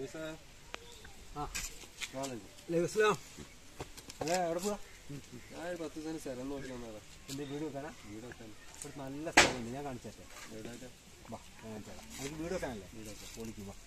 അതെ എവിടെ പോവാ? ഞാൻ 10 സെന്റ് സ്ഥലം നോക്കി വന്നതാ. എന്റെ വീട് വെക്കാനാ? വീട് വെക്കാൻ ഒരു നല്ല സ്ഥലമുണ്ട്, ഞാൻ കാണിച്ചേ. എവിടെയാ? വാ ഞാൻ കാണിച്ചേരാം. എനിക്ക് വീട് വെക്കാനല്ലേ? വീട് വെക്കാം, പൊളിക്കും. വാ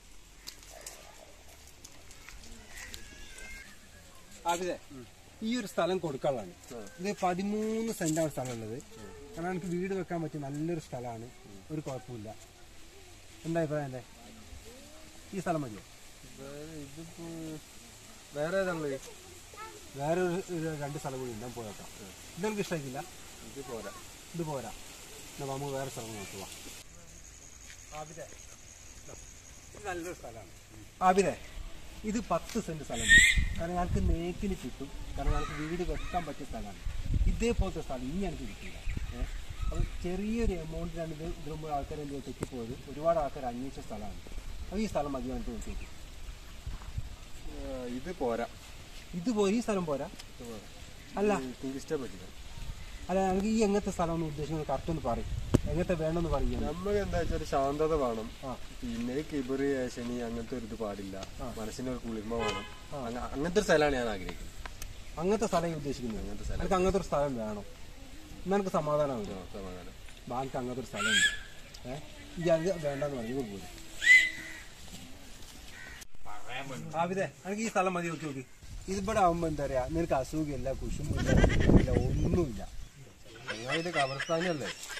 അതെ, ഈ ഒരു സ്ഥലം കൊടുക്കാനുള്ളതാണ്. ഇത് 13 സെന്റാണ് സ്ഥലമുള്ളത്. കാരണം എനിക്ക് വീട് വെക്കാൻ പറ്റിയ നല്ലൊരു സ്ഥലമാണ്, ഒരു കുഴപ്പമില്ല. എന്താ അഭിപ്രായം എൻ്റെ? ഈ സ്ഥലം മതിയോ? ഇതിപ്പോ വേറെ ഏതാണുള്ളത്? വേറെ ഒരു 2 സ്ഥലം കൂടി ഉണ്ടാകും, പോയേക്കാം. ഇതെനിക്ക് ഇഷ്ടമായിട്ടില്ല. ഇത് പോരാ. ഇത് പോരാ, എന്നാൽ നമുക്ക് വേറെ സ്ഥലം നോക്കുക. ആബിദേ, ഇത് നല്ലൊരു സ്ഥലമാണ്. ആബിദേ, ഇത് 10 സെന്റ് സ്ഥലമുണ്ട്. കാരണം ഞങ്ങൾക്ക് നേക്കിന് കിട്ടും. കാരണം ഞങ്ങൾക്ക് വീട് വെക്കാൻ പറ്റിയ സ്ഥലമാണ്. ഇതേപോലത്തെ സ്ഥലം ഇനി എനിക്ക് കിട്ടില്ല. അപ്പോൾ ചെറിയൊരു എമൗണ്ടിലാണ് ഇതിനുമ്പോൾ ആൾക്കാർ എന്ത് തെറ്റിപ്പോയത്. ഒരുപാട് ആൾക്കാർ അന്വേഷിച്ച സ്ഥലമാണ്. അപ്പോൾ ഈ സ്ഥലം മതി എനിക്ക് നോക്കിയിട്ട്. ഇത് പോരാ. ഇത് പോയി, ഈ സ്ഥലം പോരാ. അല്ല ടൂറിസ്റ്റെ പറ്റില്ല. അല്ല, എനിക്ക് ഈ എങ്ങനത്തെ സ്ഥലം ഒന്ന് ഉദ്ദേശിക്കുന്നത് കറക്റ്റ് ഒന്ന് പറയും. എങ്ങനത്തെ വേണമെന്ന് പറയും. നമുക്ക് എന്താ വെച്ചാൽ ശാന്തത വേണം. പിന്നെ കിബറി ശനി അങ്ങനത്തെ ഒരു ഇത് പാടില്ല. മനസ്സിനൊരു കുളിർമ വേണം. അങ്ങനത്തെ ഒരു സ്ഥലമാണ് ഞാൻ ആഗ്രഹിക്കുന്നത്. അങ്ങനത്തെ സ്ഥലം ഉദ്ദേശിക്കുന്നത്. അങ്ങനത്തെ സ്ഥലം എനിക്ക് അങ്ങനത്തെ ഒരു സ്ഥലം വേണം. എന്നാൽ എനിക്ക് സമാധാനമാണ്. സമാധാനം. ബാങ്ക് അങ്ങനത്തെ ഒരു സ്ഥലമുണ്ട്. ഈ അത് വേണ്ടെന്ന് പറയുന്നത് പോലും. ആബിദേ, എനിക്ക് ഈ സ്ഥലം മതി. നോക്കി നോക്കി, ഇതിവിടെ ആവുമ്പോ എന്താ പറയാ, നിനക്ക് അസുഖമില്ല, കുശുമില്ല, ഒന്നുമില്ല. ഇത് കബർസ്ഥാനല്ലേ?